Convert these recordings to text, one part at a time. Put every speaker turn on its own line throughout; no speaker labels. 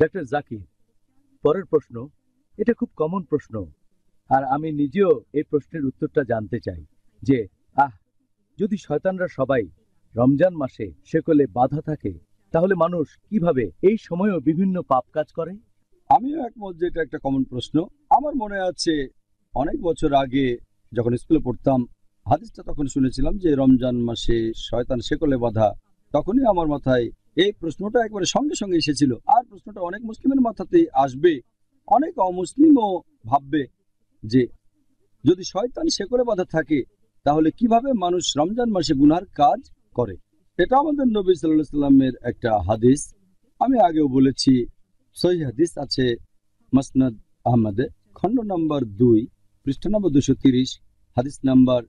Doctor Zakir, পরের প্রশ্ন, এটা খুব কমন প্রশ্ন, আর আমি নিজেও এই প্রশ্নের উত্তরটা জানতে চাই যে আহ যদি শয়তানরা সবাই রমজান মাসে শেকলে বাঁধা থাকে, তাহলে মানুষ কিভাবে এই সময়েও বিভিন্ন পাপ কাজ করে?
আমিও একমত যে এটা একটা কমন প্রশ্ন। আমার মনে আছে অনেক বছর আগে যখন স্কুলে পড়তাম, হাদিসটা তখন শুনেছিলাম যে রমজান মাসে শয়তান শেকলে বাঁধা। তখনই আমার মাথায় এই প্রশ্নটা একবারে সঙ্গে সঙ্গে এসেছিল। আর প্রশ্নটা অনেক মুসলিমের মাথাতেই আসবে। অনেক অমুসলিমও ভাববে যে যদি শয়তান শেকলে বাঁধা থাকে, তাহলে কিভাবে মানুষ রমজান মাসে গুনার কাজ করে। এটা আমাদের নবী সাল্লাল্লাহু আলাইহি সাল্লামের একটা হাদিস। আমি আগেও বলেছি, সহিহ হাদিস আছে মাসনাদ আহমদে, খণ্ড নম্বর 2, পৃষ্ঠা নম্বর 230, হাদিস নাম্বার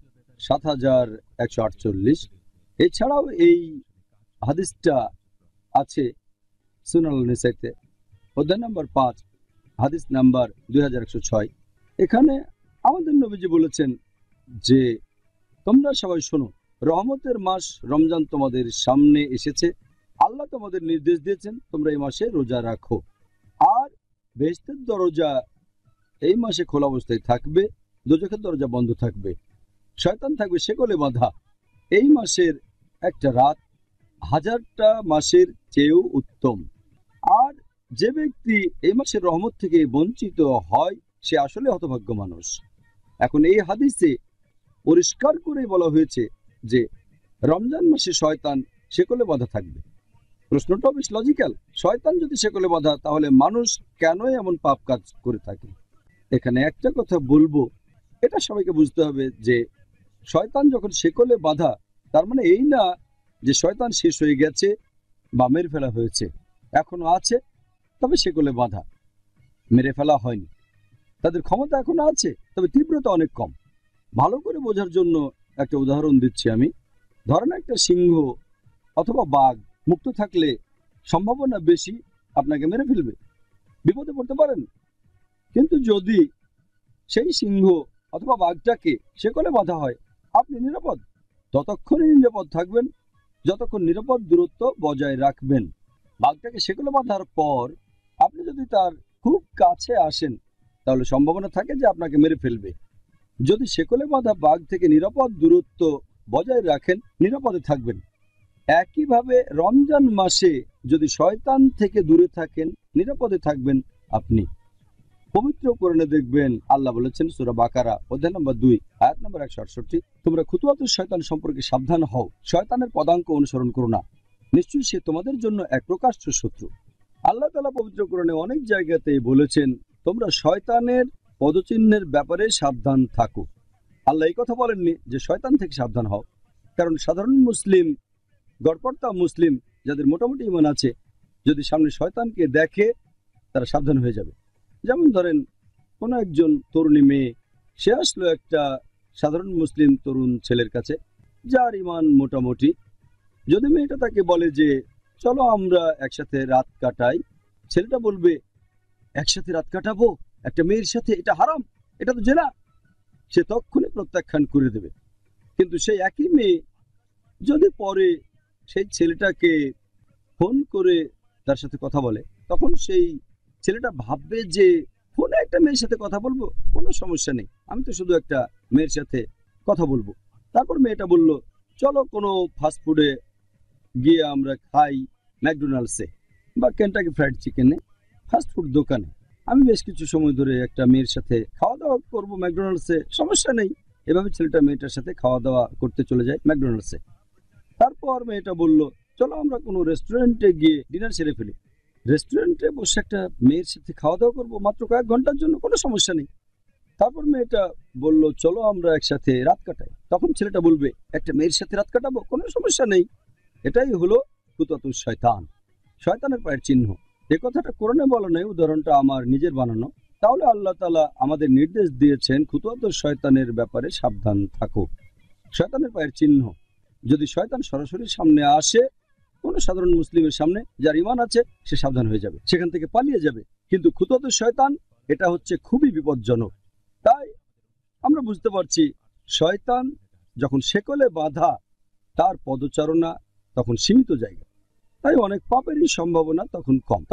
7148। এছাড়াও এই হাদিসটা আছে সুনান নিসাইতে, অধ্যায় নম্বর 5, হাদিস নাম্বার 2106। এখানে আমাদের নবীজি বলেছেন যে তোমরা সবাই শোনো, রহমতের মাস রমজান তোমাদের সামনে এসেছে। আল্লাহ তোমাদের নির্দেশ দিয়েছেন তোমরা এই মাসে রোজা রাখো, আর বেহেশতের দরজা এই মাসে খোলা অবস্থায় থাকবে, দোজখের দরজা বন্ধ থাকবে, শয়তান থাকবে শেকলে বাঁধা। এই মাসের একটা রাত 1000টা মাসের চেয়েও উত্তম। আর যে ব্যক্তি এই মাসের রহমত থেকে বঞ্চিত হয়, সে আসলে হতভাগ্য মানুষ। এখন এই হাদিসে পরিষ্কার করে বলা হয়েছে যে রমজান মাসে শয়তান শেকলে বাঁধা থাকবে। প্রশ্নটাও বেশ লজিক্যাল। শয়তান যদি শেকলে বাঁধা, তাহলে মানুষ কেন এমন পাপ কাজ করে থাকে? এখানে একটা কথা বলবো, এটা সবাইকে বুঝতে হবে যে শয়তান যখন শেকলে বাঁধা, তার মানে এই না যে শয়তান শেষ হয়ে গেছে বা মেরে ফেলা হয়েছে। এখনো আছে, তবে শেকলে বাঁধা, মেরে ফেলা হয়নি। তাদের ক্ষমতা এখনো আছে, তবে তীব্রতা অনেক কম। ভালো করে বোঝার জন্য একটা উদাহরণ দিচ্ছি আমি। ধরেন একটা সিংহ অথবা বাঘ মুক্ত থাকলে সম্ভাবনা বেশি আপনাকে মেরে ফেলবে, বিপদে পড়তে পারেন। কিন্তু যদি সেই সিংহ অথবা বাঘটাকে শেকলে বাঁধা হয়, আপনি নিরাপদ। ততক্ষণই নিরাপদ থাকবেন যতক্ষণ নিরাপদ দূরত্ব বজায় রাখবেন। বাঘটাকে শেকলে বাঁধার পর আপনি যদি তার খুব কাছে আসেন, তাহলে সম্ভাবনা থাকে যে আপনাকে মেরে ফেলবে। যদি শেকলে বাঁধা বাঘ থেকে নিরাপদ দূরত্ব বজায় রাখেন, নিরাপদে থাকবেন। একইভাবে রমজান মাসে যদি শয়তান থেকে দূরে থাকেন, নিরাপদে থাকবেন আপনি। পবিত্র কোরআনে দেখবেন আল্লাহ বলেছেন সূরা বাকারা অধ্যায় নম্বর 2, আয়াত নম্বর 168, তোমরা খুতুওয়াতুশ শয়তান সম্পর্কে সাবধান হও, শয়তানের পদাঙ্ক অনুসরণ করো না, নিশ্চয়ই সে তোমাদের জন্য এক প্রকাশ্য শত্রু। আল্লাহ তাআলা পবিত্র কোরআনে অনেক জায়গাতেই বলেছেন তোমরা শয়তানের পদচিহ্নের ব্যাপারে সাবধান থাকো। আল্লাহ এই কথা বলেননি যে শয়তান থেকে সাবধান হও, কারণ সাধারণ মুসলিম, গড়পড়তা মুসলিম যাদের মোটামুটি ঈমান আছে, যদি সামনে শয়তানকে দেখে তারা সাবধান হয়ে যাবে। যেমন ধরেন কোনো একজন তরুণী মেয়ে, সে আসলো একটা সাধারণ মুসলিম তরুণ ছেলের কাছে যার ঈমান মোটামুটি। যদি মেয়েটা তাকে বলে যে চলো আমরা একসাথে রাত কাটাই, ছেলেটা বলবে একসাথে রাত কাটাবো একটা মেয়ের সাথে, এটা হারাম, এটা তো জেনা। সে তক্ষুনি প্রত্যাখ্যান করে দেবে। কিন্তু সেই একই মেয়ে যদি পরে সেই ছেলেটাকে ফোন করে তার সাথে কথা বলে, তখন সেই ছেলেটা ভাববে যে ফোনে একটা মেয়ের সাথে কথা বলবো, কোনো সমস্যা নেই, আমি তো শুধু একটা মেয়ের সাথে কথা বলবো। তারপর মেয়েটা বলল চলো কোনো ফাস্টফুডে গিয়ে আমরা খাই, ম্যাকডোনাল্ডসে বা কেন্টাকি ফ্রাইড চিকেনে, ফাস্টফুড দোকানে। আমি বেশ কিছু সময় ধরে একটা মেয়ের সাথে খাওয়া দাওয়া করবো ম্যাকডোনাল্ডসে, সমস্যা নেই। এভাবে ছেলেটা মেয়েটার সাথে খাওয়া দাওয়া করতে চলে যায় ম্যাকডোনাল্ডসে। তারপর মেয়েটা বলল চলো আমরা কোনো রেস্টুরেন্টে গিয়ে ডিনার সেরে ফেলি। রেস্টুরেন্টে বসে একটা মেয়ের সাথে খাওয়া দাওয়া করবো মাত্র কয়েক ঘন্টার জন্য, কোনো সমস্যা নেই। তারপর মেয়েটা বলল চলো আমরা একসাথে রাত কাটাই। তখন ছেলেটা বলবে একটা মেয়ের সাথে রাত কাটাবো, কোনো সমস্যা নেই। এটাই হলো খুতুওয়াতুশ শয়তান, শয়তানের পায়ের চিহ্ন। এ কথাটা কোরআনে বলা নেই, উদাহরণটা আমার নিজের বানানো। তাহলে আল্লাহ তাআলা আমাদের নির্দেশ দিয়েছেন খুতুওয়াতুশ শয়তানের ব্যাপারে সাবধান থাকো। শয়তানের পায়ের চিহ্ন, যদি শয়তান সরাসরি সামনে আসে, কোনো সাধারণ মুসলিমের সামনে, যার ঈমান আছে সে সাবধান হয়ে যাবে, সেখান থেকে পালিয়ে যাবে। কিন্তু খুতুওয়াতুশ শয়তান, এটা হচ্ছে খুবই বিপজ্জনক। তাই আমরা বুঝতে পারছি শয়তান যখন শেকলে বাঁধা, তার পদচারণা তখন সীমিত জায়গা, তাই অনেক পাপেরই সম্ভাবনা তখন কম। তবে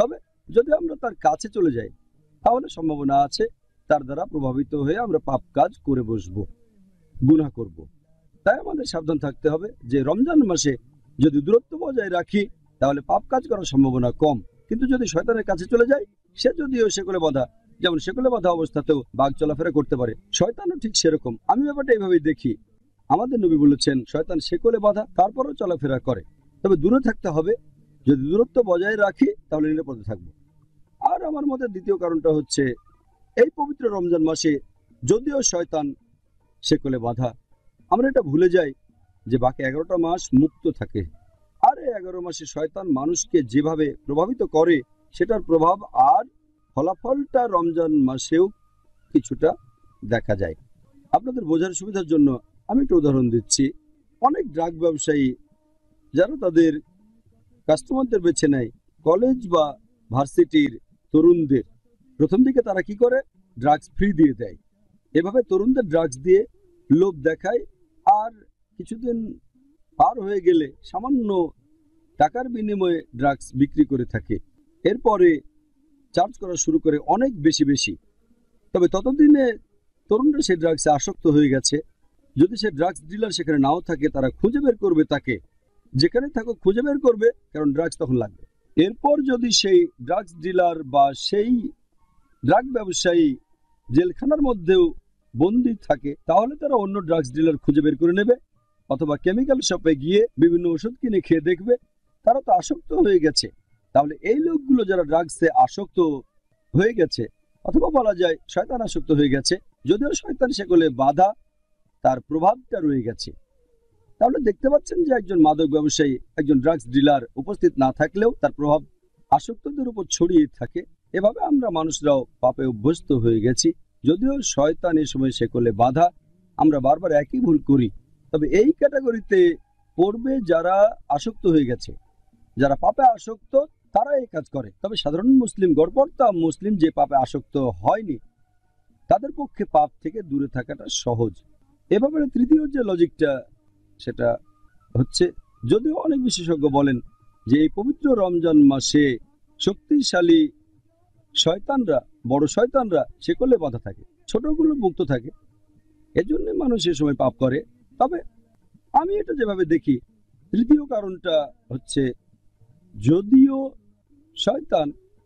যদি আমরা তার কাছে চলে যাই তাহলে সম্ভাবনা আছে তার দ্বারা প্রভাবিত হয়ে আমরা পাপ কাজ করে বসবো, গুনাহ করব। তাই আমাদের সাবধান থাকতে হবে যে রমজান মাসে যদি দূরত্ব বজায় রাখি তাহলে পাপ কাজ করার সম্ভাবনা কম। কিন্তু যদি শয়তানের কাছে চলে যায়, সে যদিও শেকলে বাঁধা, যেমন শেকলে বাঁধা অবস্থাতেও বাঘ চলাফেরা করতে পারে, শয়তানও ঠিক সেরকম। আমি ব্যাপারটা এইভাবেই দেখি। আমাদের নবী বলেছেন শয়তান শেকলে বাঁধা, তারপরেও চলাফেরা করে, তবে দূরে থাকতে হবে। যদি দূরত্ব বজায় রাখি তাহলে নিরাপদে থাকবো। আর আমার মতে দ্বিতীয় কারণটা হচ্ছে এই পবিত্র রমজান মাসে যদিও শয়তান শেকলে বাঁধা, আমরা এটা ভুলে যাই যে বাকি 11টা মাস মুক্ত থাকে। আর এই 11 মাসে শয়তান মানুষকে যেভাবে প্রভাবিত করে সেটার প্রভাব আর ফলাফলটা রমজান মাসেও কিছুটা দেখা যায়। আপনাদের বোঝার সুবিধার জন্য আমি একটা উদাহরণ দিচ্ছি। অনেক ড্রাগ ব্যবসায়ী যারা তাদের কাস্টমারদের বেছে নেয় কলেজ বা ভার্সিটির তরুণদের, প্রথম দিকে তারা কি করে, ড্রাগস ফ্রি দিয়ে দেয়। এভাবে তরুণদের ড্রাগস দিয়ে লোভ দেখায়, আর কিছুদিন পার হয়ে গেলে সামান্য টাকার বিনিময়ে ড্রাগস বিক্রি করে থাকে। এরপরে চার্জ করা শুরু করে অনেক বেশি বেশি। তবে ততদিনে তরুণরা সেই ড্রাগসে আসক্ত হয়ে গেছে। যদি সে ড্রাগস ডিলার সেখানে নাও থাকে, তারা খুঁজে বের করবে তাকে, যেখানে থাকো খুঁজে বের করবে, কারণ ড্রাগস তখন লাগবে। এরপর যদি সেই ড্রাগস ডিলার বা সেই ড্রাগ ব্যবসায়ী জেলখানার মধ্যেও বন্দী থাকে, তাহলে তারা অন্য ড্রাগস ডিলার খুঁজে বের করে নেবে, অথবা কেমিক্যাল শপে গিয়ে বিভিন্ন ওষুধ কিনে খেয়ে দেখবে তারা তো আসক্ত হয়ে গেছে। তাহলে এই লোকগুলো যারা ড্রাগসে আসক্ত হয়ে গেছে, অথবা বলা যায় শয়তান আসক্ত হয়ে গেছে, যদিও শয়তান সেগুলো বাধা, তার প্রভাবটা রয়ে গেছে। তাহলে দেখতে পাচ্ছেন যে একজন মাদক ব্যবসায়ী, একজন ড্রাগস ডিলার উপস্থিত না থাকলেও তার প্রভাব আসক্তদের উপর ছড়িয়ে থাকে। এভাবে আমরা মানুষরাও পাপে অভ্যস্ত হয়ে গেছি। যদিও শয়তান এ সময় সেকলে বাধা, আমরা বারবার একই ভুল করি। তবে এই ক্যাটাগরিতে পড়বে যারা আসক্ত হয়ে গেছে, যারা পাপে আসক্ত, তারা এই কাজ করে। তবে সাধারণ মুসলিম, গড়পড়তা মুসলিম যে পাপে আসক্ত হয়নি, তাদের পক্ষে পাপ থেকে দূরে থাকাটা সহজ। এভাবে তৃতীয় যে লজিকটা, সেটা হচ্ছে যদিও অনেক বিশেষজ্ঞ বলেন যে এই পবিত্র রমজান মাসে শক্তিশালী শয়তানরা, বড় শয়তানরা সেকলে বাঁধা থাকে, ছোটগুলো মুক্ত থাকে, এজন্য মানুষ এ সময় পাপ করে। তবে আমি এটা যেভাবে দেখি, তৃতীয় কারণটা হচ্ছে যদিও শয়তান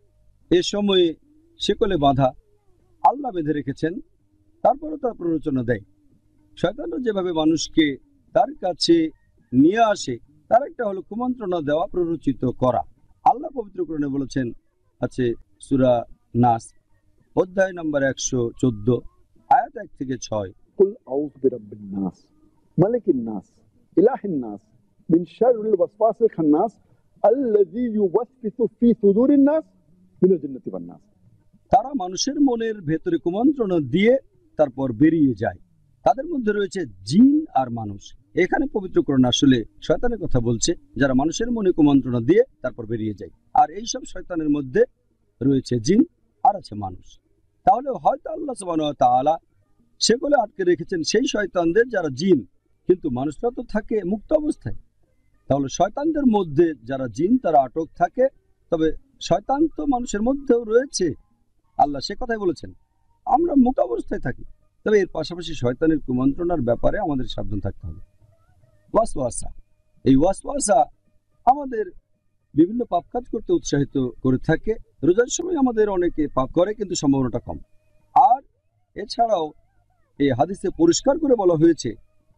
এ সময়ে সেকলে বাঁধা, আল্লাহ বেঁধে রেখেছেন, তারপরে তার প্ররোচনা দেয়। শয়তানরা যেভাবে মানুষকে তার কাছে নিয়ে আসে, তার একটা হলো কুমন্ত্রণা দেওয়া, প্ররোচিত করা। আল্লাহ পবিত্র কোরআনে বলেছেন, আছে সূরা নাস অধ্যায় নম্বর 114 আয়াত 1 থেকে 6,
কুল আউযু বিরাব্বিন নাস মালিকিন নাস ইলাহিন নাস মিন শাররিল ওয়াসওয়াসিল খান্নাস আল্লাযী ইউওয়াসওয়িসু ফি সুদুরিন নাস মিনাল জিন্নাতি ওয়ান নাস।
তারা মানুষের মনের ভেতরে কুমন্ত্রণা দিয়ে তারপর বেরিয়ে যায়। তাদের মধ্যে রয়েছে জিন আর মানুষ। এখানে পবিত্র কোরআন আসলে শয়তানের কথা বলছে, যারা মানুষের মনে কুমন্ত্রণা দিয়ে তারপর বেরিয়ে যায়। আর এইসব শয়তানের মধ্যে রয়েছে জিন আর আছে মানুষ। তাহলে হয়তো আল্লাহ সুবহানাহু ওয়া তাআলা সেগুলো আটকে রেখেছেন সেই শয়তানদের যারা জিন, কিন্তু মানুষরা তো থাকে মুক্ত অবস্থায়। তাহলে শয়তানদের মধ্যে যারা জিন তারা আটক থাকে, তবে শয়তান তো মানুষের মধ্যেও রয়েছে। আল্লাহ সে কথাই বলেছেন আমরা মুক্ত অবস্থায় থাকি। তবে এর পাশাপাশি শয়তানের কুমন্ত্রণার ব্যাপারে আমাদের সাবধান থাকতে হবে। ওয়াসওয়াসা, এই ওয়াসওয়াসা আমাদের বিভিন্ন পাপ কাজ করতে উৎসাহিত করে থাকে। রোজার সময় আমাদের অনেকে পাপ করে, কিন্তু সম্ভাবনাটা কম। আর এছাড়াও এই হাদিসে পরিষ্কার করে বলা হয়েছে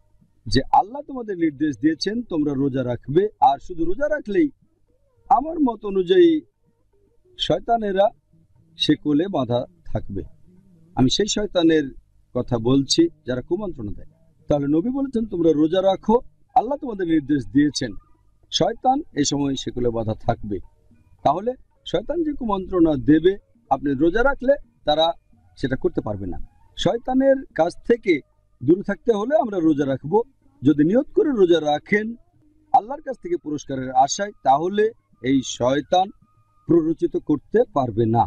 যে আল্লাহ তোমাদের নির্দেশ দিয়েছেন তোমরা রোজা রাখবে, আর শুধু রোজা রাখলেই আমার মত অনুযায়ী শয়তানেরা সেকলে বাঁধা থাকবে। আমি সেই শয়তানের কথা বলছি যারা কুমন্ত্রণা দেয়। তাহলে নবী বলেছেন তোমরা রোজা রাখো, আল্লাহ তোমাদের নির্দেশ দিয়েছেন, শয়তান এই সময় সেকলে বাঁধা থাকবে। তাহলে শয়তান যে কুমন্ত্রণা দেবে, আপনি রোজা রাখলে তারা সেটা করতে পারবে না। শয়তানের কাছ থেকে দূরে থাকতে হলে আমরা রোজা রাখবো। যদি নিয়ত করে রোজা রাখেন আল্লাহর কাছ থেকে পুরস্কারের আশায়, তাহলে এই শয়তান প্ররোচিত করতে পারবে না।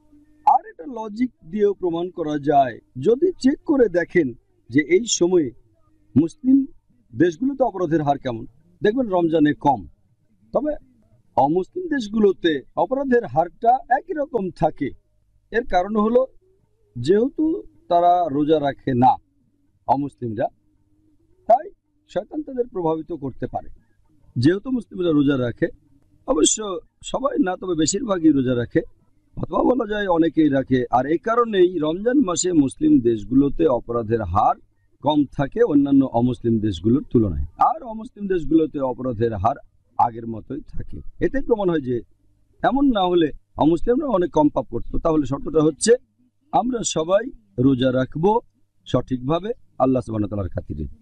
আর এটা লজিক দিয়েও প্রমাণ করা যায়। যদি চেক করে দেখেন যে এই সময়ে মুসলিম দেশগুলোতে অপরাধের হার কেমন, দেখবেন রমজানে কম। তবে অমুসলিম দেশগুলোতে অপরাধের হারটা একই রকম থাকে। এর কারণ হলো যেহেতু তারা রোজা রাখে না অমুসলিমরা, তাই শয়তান তাদের প্রভাবিত করতে পারে। যেহেতু মুসলিমরা রোজা রাখে, অবশ্য সবাই না, তবে বেশিরভাগই রোজা রাখে, অথবা বলা যায় অনেকেই রাখে, আর এই কারণেই রমজান মাসে মুসলিম দেশগুলোতে অপরাধের হার কম থাকে অন্যান্য অমুসলিম দেশগুলোর তুলনায়, আর অমুসলিম দেশগুলোতে অপরাধের হার আগের মতোই থাকে। এতে প্রমাণ হয় যে এমন না হলে অমুসলিমরা অনেক কম পাপ করতো। তাহলে শর্তটা হচ্ছে আমরা সবাই রোজা রাখবো সঠিকভাবে আল্লাহ সুবহানাহু ওয়া তাআলার খাতিরে।